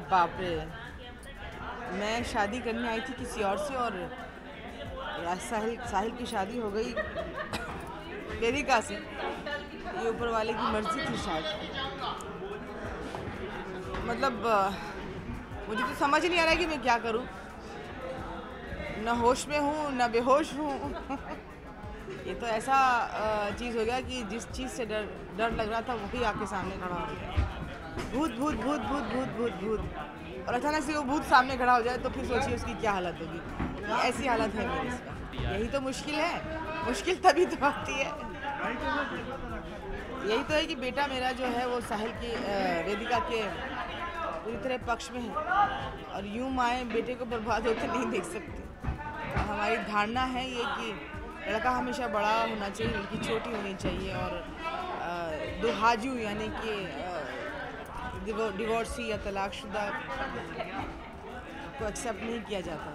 बाप रे, मैं शादी करने आई थी किसी और से और साहिल साहिल की शादी हो गई वेदिका से। ये ऊपर वाले की मर्जी थी शायद। मतलब मुझे तो समझ नहीं आ रहा है कि मैं क्या करूं। न होश में हूँ न बेहोश हूँ। ये तो ऐसा चीज़ हो गया कि जिस चीज़ से डर लग रहा था वही आके सामने खड़ा हो गया। भूत भूत भूत भूत भूत भूत भूत। और अचानक से वो भूत सामने खड़ा हो जाए तो फिर सोचिए उसकी क्या हालत होगी। ऐसी हालत है मेरी इसमें। यही तो मुश्किल है। मुश्किल तभी तो आती है। यही तो है कि बेटा मेरा जो है वो साहिल की वेदिका के पूरी तरह पक्ष में है और यूं माएँ बेटे को बर्बाद होते नहीं देख सकती। और हमारी धारणा है ये कि लड़का हमेशा बड़ा होना चाहिए, लड़की छोटी होनी चाहिए और दुहाजू यानी कि डिवोर्सी या तलाकशुदा को एक्सेप्ट नहीं किया जाता।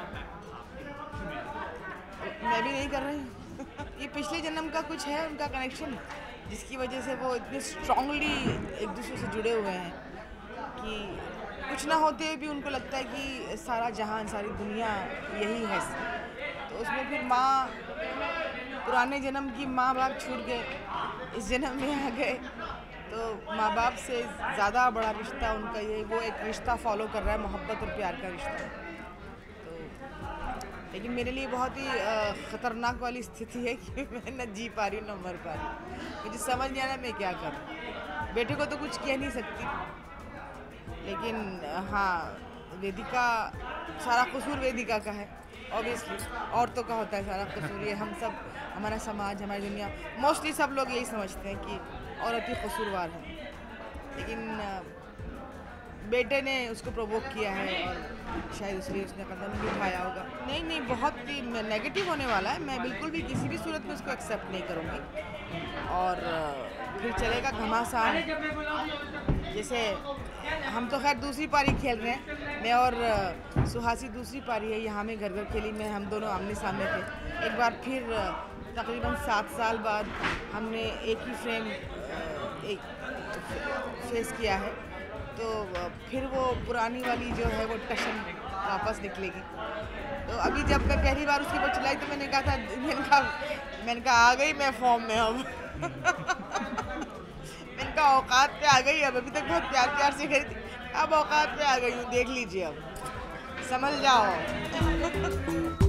मैं भी नहीं कर रही। ये पिछले जन्म का कुछ है उनका कनेक्शन जिसकी वजह से वो इतने स्ट्रांगली एक दूसरे से जुड़े हुए हैं कि कुछ ना होते हुए भी उनको लगता है कि सारा जहान सारी दुनिया यही है। तो उसमें फिर माँ, पुराने जन्म की माँ बाप छूट गए, इस जन्म में आ गए तो माँ बाप से ज़्यादा बड़ा रिश्ता उनका ये वो एक रिश्ता फॉलो कर रहा है, मोहब्बत और प्यार का रिश्ता। तो लेकिन मेरे लिए बहुत ही ख़तरनाक वाली स्थिति है कि मैं न जी पा रही हूँ न मर पा रही हूँ। मुझे समझ नहीं आ रहा मैं क्या करूँ। बेटे को तो कुछ कह नहीं सकती, लेकिन हाँ वेदिका, सारा कसूर वेदिका का है ऑब्वियसली। औरतों का होता है सारा कसूर। ये हम सब, हमारा समाज, हमारी दुनिया, मोस्टली सब लोग यही समझते हैं कि औरत ही कसूरवार है। लेकिन बेटे ने उसको प्रोवोक किया है और शायद इसलिए उसने कदम भी उठाया होगा। नहीं नहीं, बहुत ही नेगेटिव होने वाला है। मैं बिल्कुल भी किसी भी सूरत में उसको एक्सेप्ट नहीं करूँगी। और फिर चलेगा घमासान। जैसे हम तो खैर दूसरी पारी खेल रहे हैं, मैं और सुहासी दूसरी पारी है। यहाँ में घर घर खेली में हम दोनों आमने सामने थे। एक बार फिर तकरीबन 7 साल बाद हमने एक ही फ्रेम एक फेस किया है। तो फिर वो पुरानी वाली जो है वो टशन वापस निकलेगी। तो अभी जब मैं पहली बार उसकी वो चलाई तो मैंने कहा आ गई मैं फॉर्म में अब। मैंने कहा औकात पे आ गई अब। अभी तक बहुत प्यार से करी थी, अब औकात पे आ गई हूँ, देख लीजिए अब समझ जाओ।